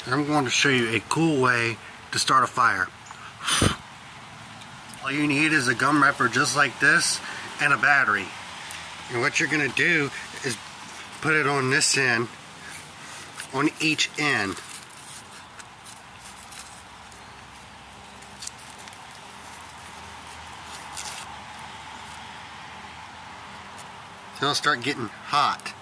I'm going to show you a cool way to start a fire. All you need is a gum wrapper just like this and a battery. And what you're going to do is put it on this end, on each end. So it'll start getting hot.